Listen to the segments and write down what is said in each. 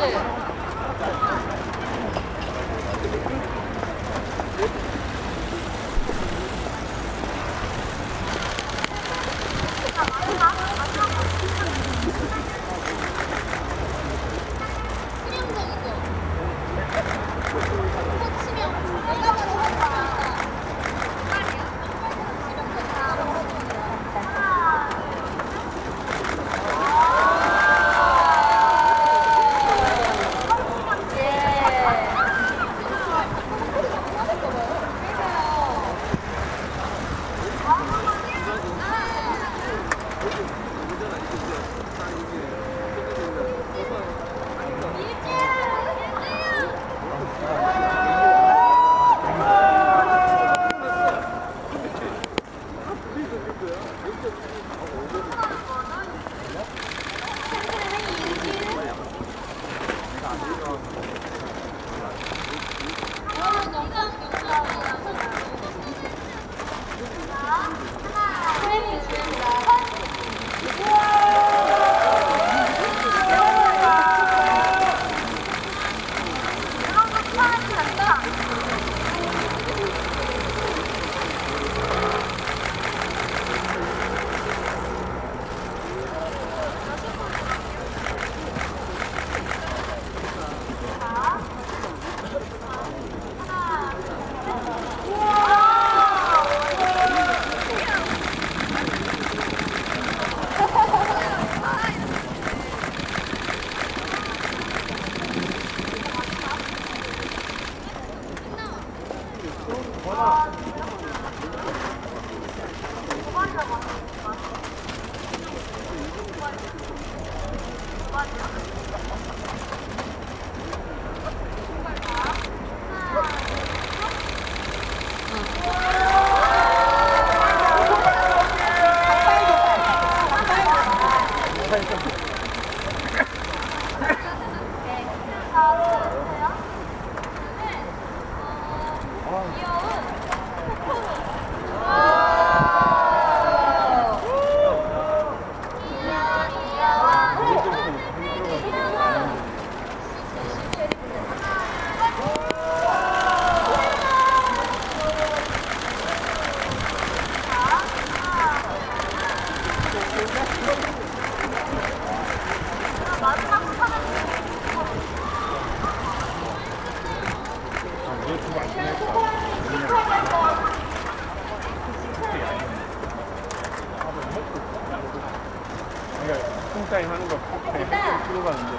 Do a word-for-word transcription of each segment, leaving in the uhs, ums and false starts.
타임 하는 거 그냥 햇빛 들어가는데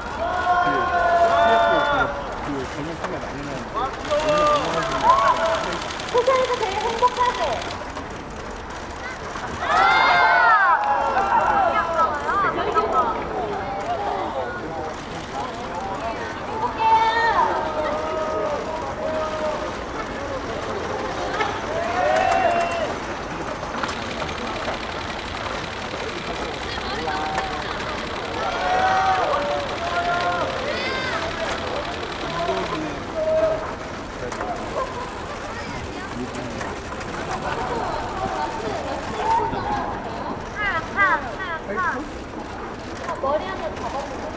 그 그 전용품에 많이 나오는데 세상에서 제일 행복하게. 머리 한번 잡아보세요.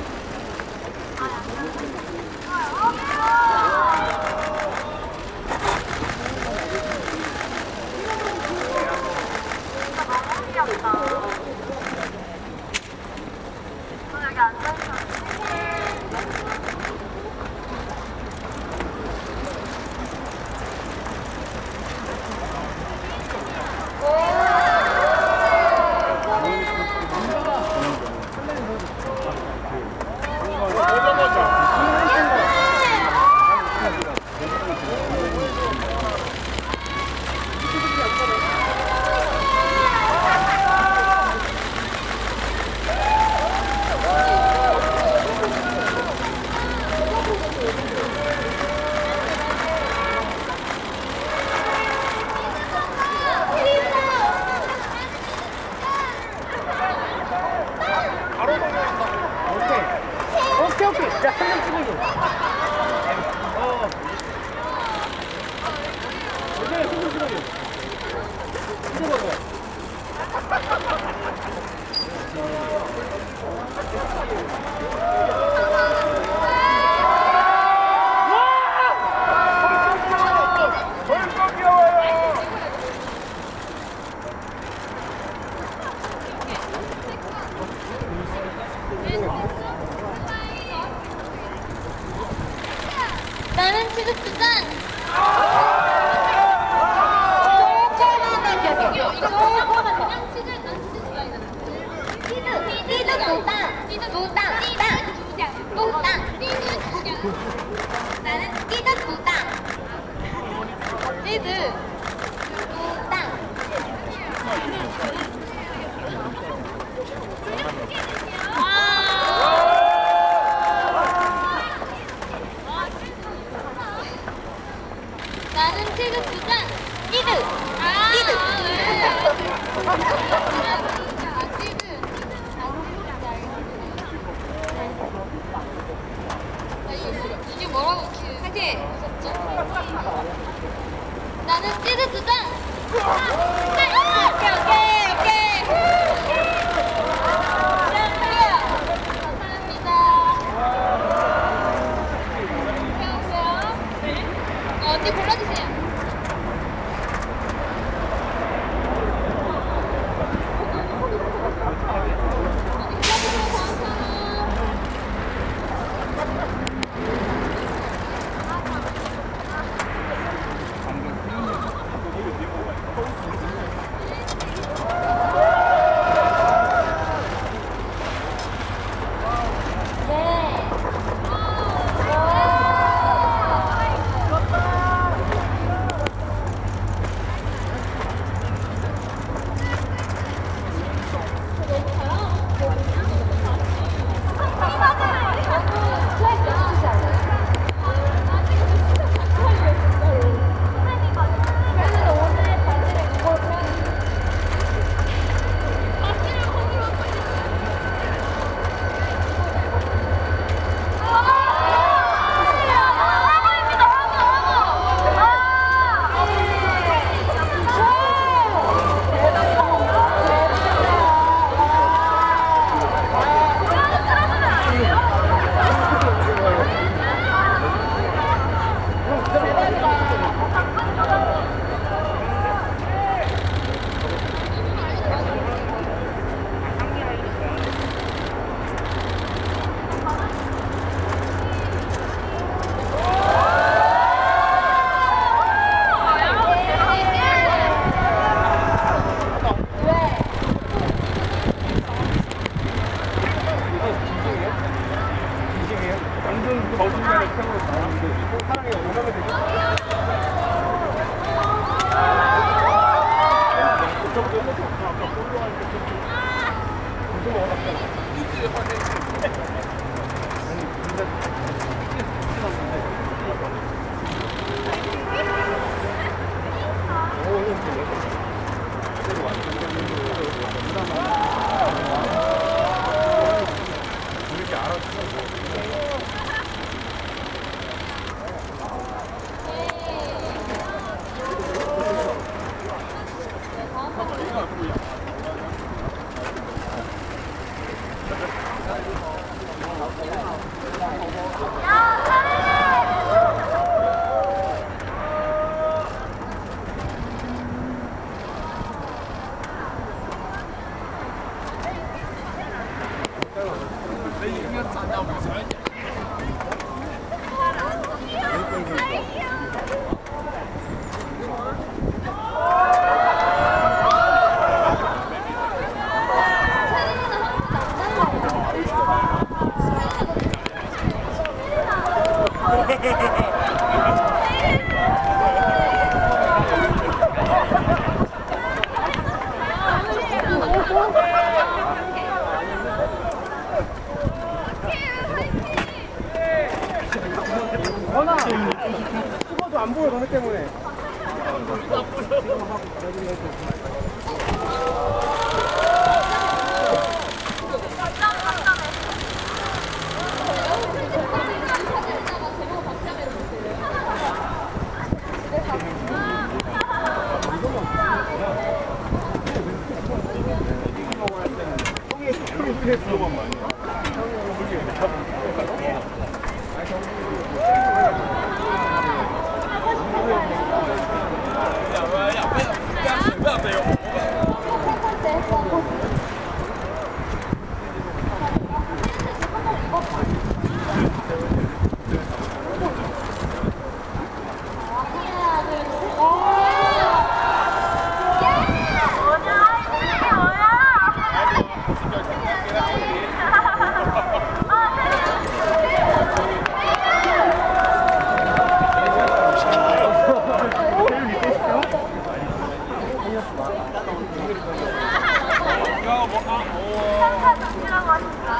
너무 귀엽다. 저 여기 앉아있었는데. 오케이 오케이 자 한 명 찍어줘. 어 이제 손좀 찍어줘. 찍어봐봐. 나는 치즈 두 잔. 그냥 치즈, 난 치즈 좋아해. 치즈, 치즈 두 땅, 치즈 두 땅, 땅, 두 땅, 치즈 두 땅. 나는 치즈 두 땅. 치즈 두 땅. 나는 치즈 두 잔. 치즈. 아, 치즈. 아, 치즈. 아, 이게, 이게 뭐라고 이렇게 하게 무섭죠? 나는 치즈 두 잔. 오케이, 오케이, 오케이. 감사합니다. 언니 골라주세요. 완전 거짓말을 켜고 나왔는데 사랑이 오가게 되겠다. 저거 너무 좋다. 아까 볼로 할 때 무슨 거 같잖아. 아니 근데 오 이거 완전 이렇게 알아주고. 원아! 찍어도 안 보여, 너네 때문에. 삼 차 정지라고 하십니다.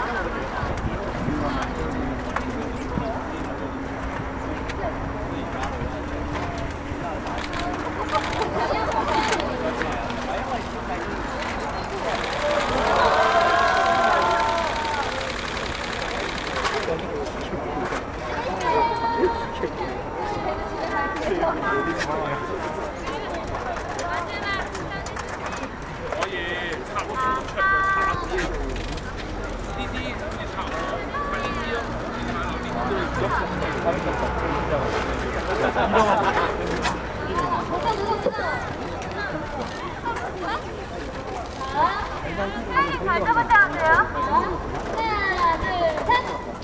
빨리 잘 잡아야 하세요. 하나, 둘, 셋.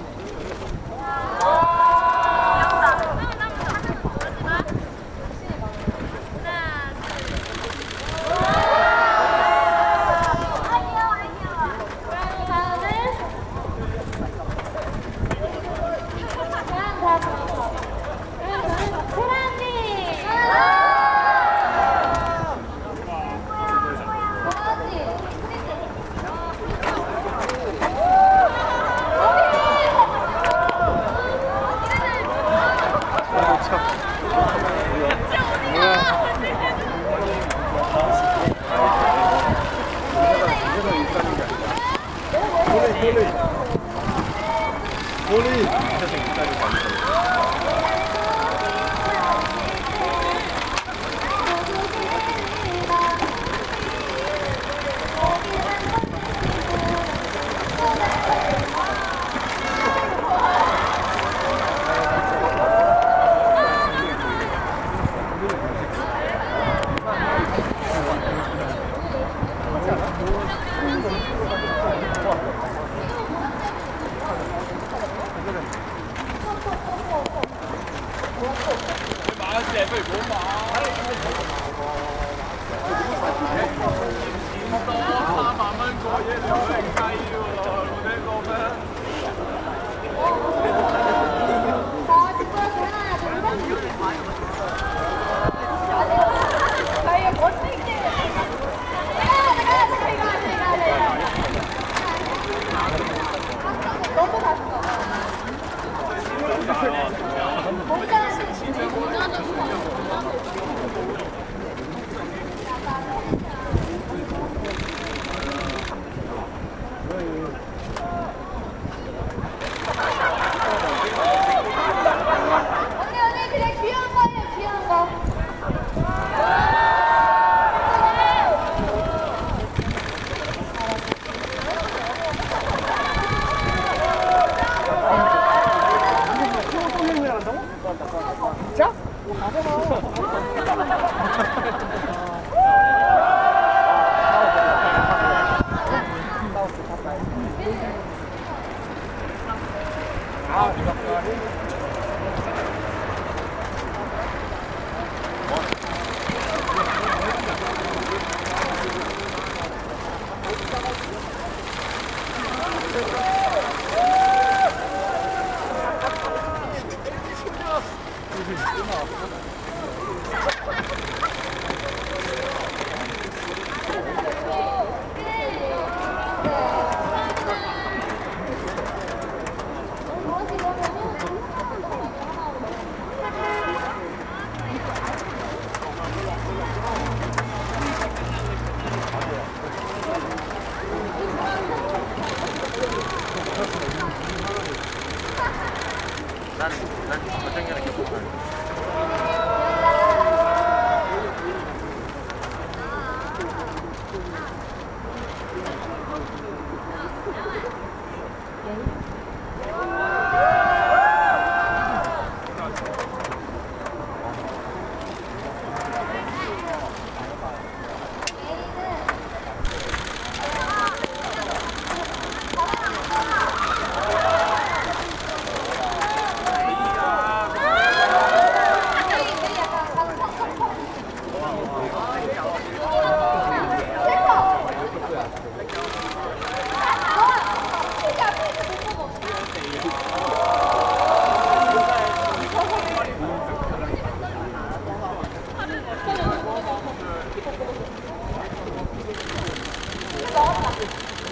볼이 언니 언니 그냥 귀여운 거예요 귀여운 거. 진짜? 나는 난 못생기는 게 좋아. 나왔다.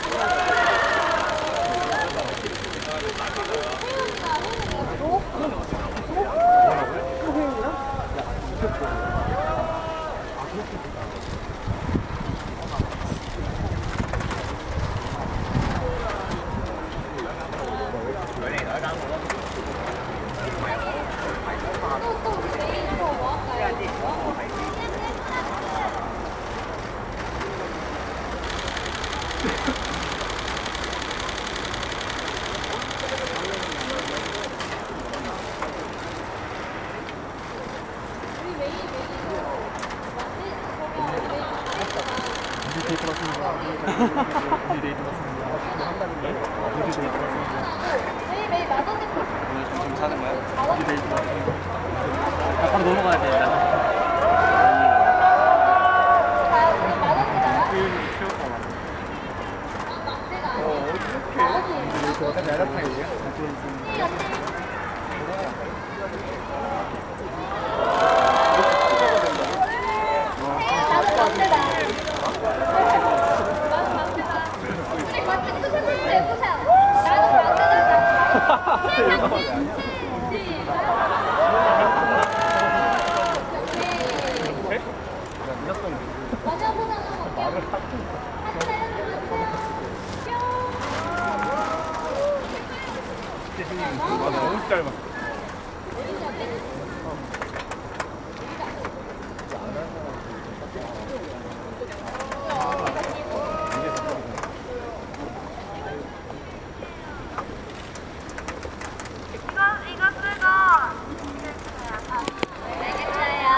데이트 맞습니다. 우리 데이트 맞습니다. 우리 데이트 맞습니다. 매일매일 만 원씩 오늘 점심 사는 거야? 우리 데이트 맞습니다. 아, 바로 넘어가야 돼. 나는. 만 원씩이잖아. 교육이 키웠다. 막대가 어, 아니야. 이렇게. 우리 데이트 약간 야자탕이에요? 나는 막대다. 나는 막대다. 우리 막대 투샷 해, 투샷. 나는 막대다. 맞아 보자. 말을 하고. 아, 너무 짧아. 이거 이거 끄고 알겠어요.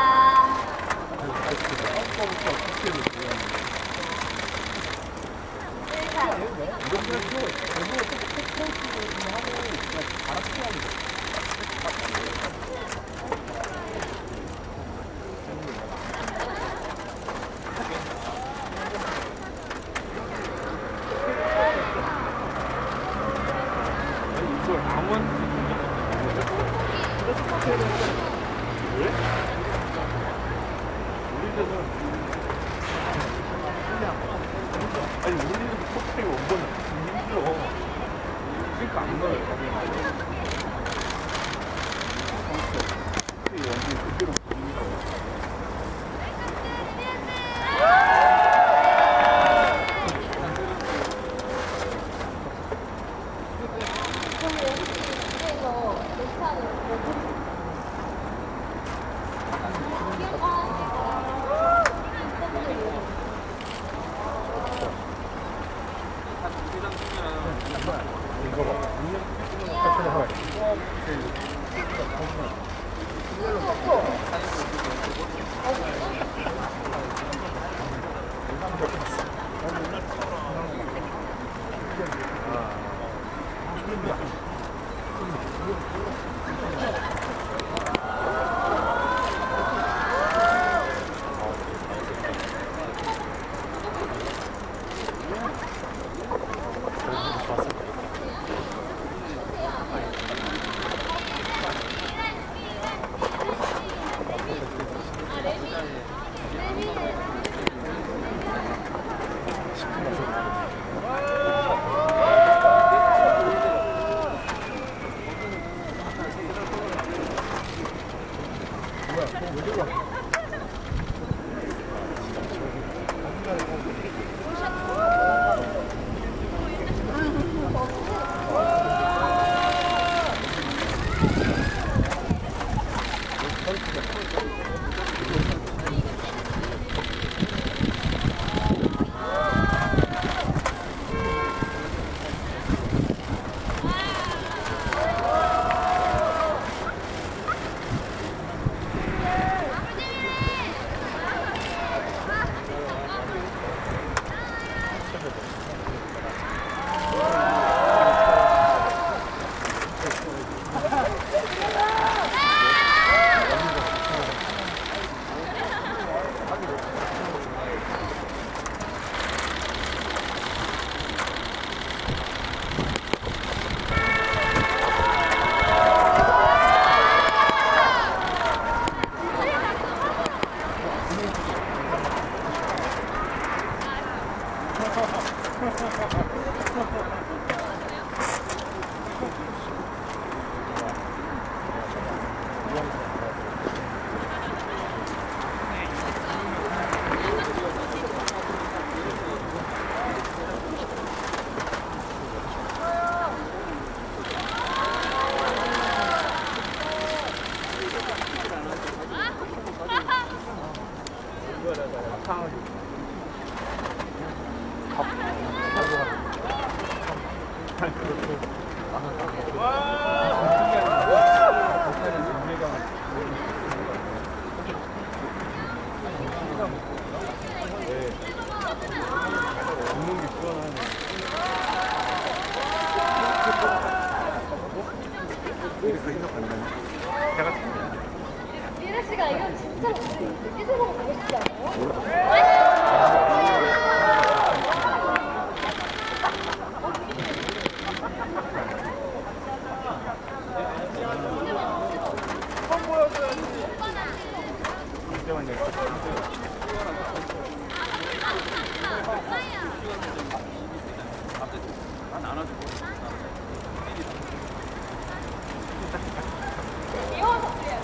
이걸 아무 왜? 우리 집은 아니 우리 집은 호텔이 원본 힘들어. 그러니까 안 넣어요. 호텔이 원본 그대로 보입니다. 이거 봐. 미래 씨가 이거 진짜 삐져보고 보고 싶지 않아요? 난 안아주고. 귀여워서 그래요.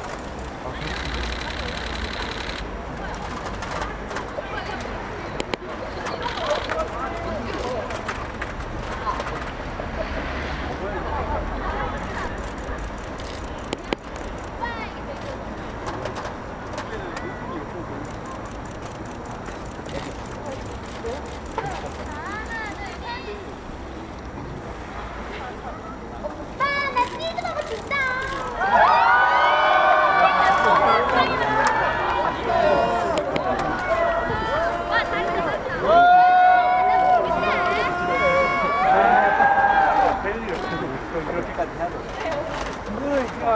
오빠 나 치즈 먹고 싶다. 벨리를 그렇게까지 해야 돼.